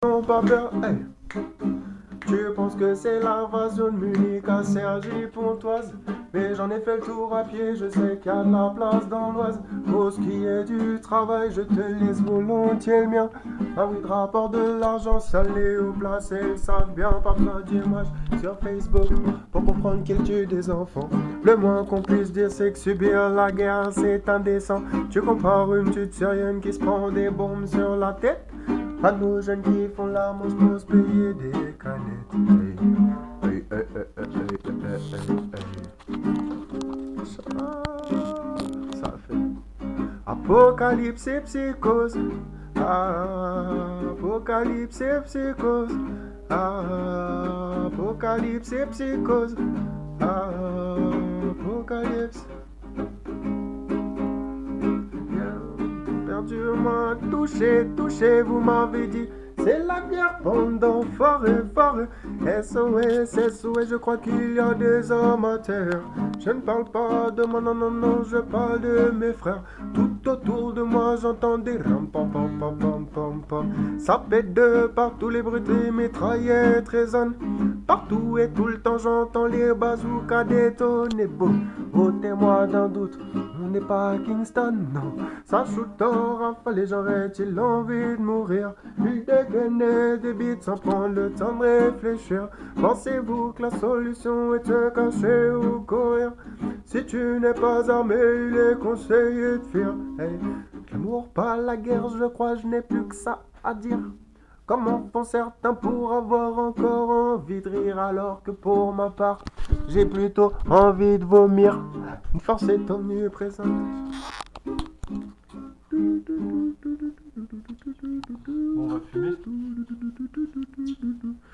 n'ont pas peur. Hey. Tu penses que c'est l'invasion de Munich à Cergy-Pontoise, mais j'en ai fait le tour à pied, je sais qu'il y a de la place dans l'Oise. Pour ce qui est du travail, je te laisse volontiers le mien. Ah oui, de rapport de l'argent salé au placé, ils savent bien, pas besoin d'image sur Facebook pour comprendre qu'ils tuent des enfants. Le moins qu'on puisse dire, c'est que subir la guerre, c'est indécent. Tu compares une petite syrienne qui se prend des bombes sur la tête à nos jeunes qui font la manche pour se payer des canettes. Hey, hey, hey, hey, hey, hey, hey, hey. Ça fait apocalypse et psychose. Apocalypse et psychose. Apocalypse et psychose. Apocalypse. Perdument touché, touché, vous m'avez dit. C'est la guerre pendant forêt, forêt. SOS, SOS, je crois qu'il y a des amateurs. Je ne parle pas de moi, non, non, non, je parle de mes frères. Tout autour de moi, j'entends des ram, pam, pam, pam, pam, pam, pam. Ça pète de partout, les brutes, les mitraillettes résonnent. Partout et tout le temps, j'entends les bazookas détonner. Boum, ôtez-moi d'un doute, on n'est pas à Kingston, non. Ça shoot en rafale, j'aurais-il envie de mourir? Ils dégainaient des bites sans prendre le temps de réfléchir. Pensez-vous que la solution est de cacher ou courir? Si tu n'es pas armé, il est conseillé de fuir. Hey, l'amour, pas la guerre, je crois, je n'ai plus que ça à dire. Comment font certains pour avoir encore envie de rire, alors que pour ma part, j'ai plutôt envie de vomir. Une force est omniprésente. Bon, on va fumer.